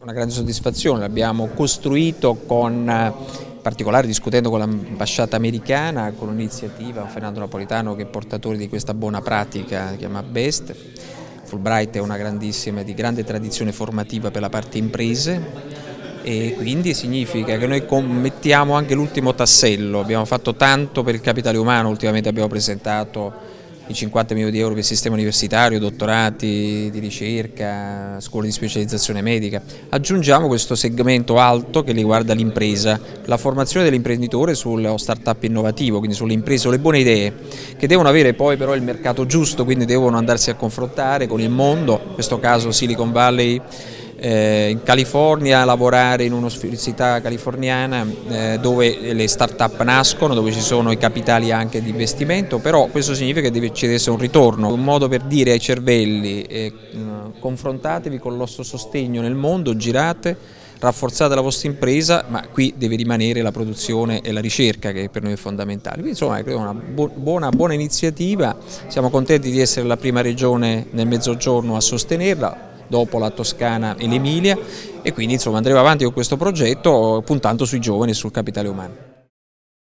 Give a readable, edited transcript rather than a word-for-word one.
Una grande soddisfazione, l'abbiamo costruito in particolare discutendo con l'ambasciata americana, con un'iniziativa, Fernando Napolitano che è portatore di questa buona pratica, si chiama BEST. Fulbright è una di grande tradizione formativa per la parte imprese e quindi significa che noi mettiamo anche l'ultimo tassello. Abbiamo fatto tanto per il capitale umano, ultimamente abbiamo presentato i 50 milioni di euro per il sistema universitario, dottorati di ricerca, scuole di specializzazione medica. Aggiungiamo questo segmento alto che riguarda l'impresa, la formazione dell'imprenditore sullo start-up innovativo, quindi sulle imprese o le buone idee, che devono avere poi però il mercato giusto, quindi devono andarsi a confrontare con il mondo, in questo caso Silicon Valley, in California, lavorare in un'università californiana dove le start-up nascono, dove ci sono i capitali anche di investimento, però questo significa che ci deve essere un ritorno, un modo per dire ai cervelli confrontatevi con il nostro sostegno nel mondo, girate, rafforzate la vostra impresa, ma qui deve rimanere la produzione e la ricerca che per noi è fondamentale. Quindi insomma è una buona iniziativa, siamo contenti di essere la prima regione nel Mezzogiorno a sostenerla, dopo la Toscana e l'Emilia, e quindi insomma andremo avanti con questo progetto puntando sui giovani e sul capitale umano.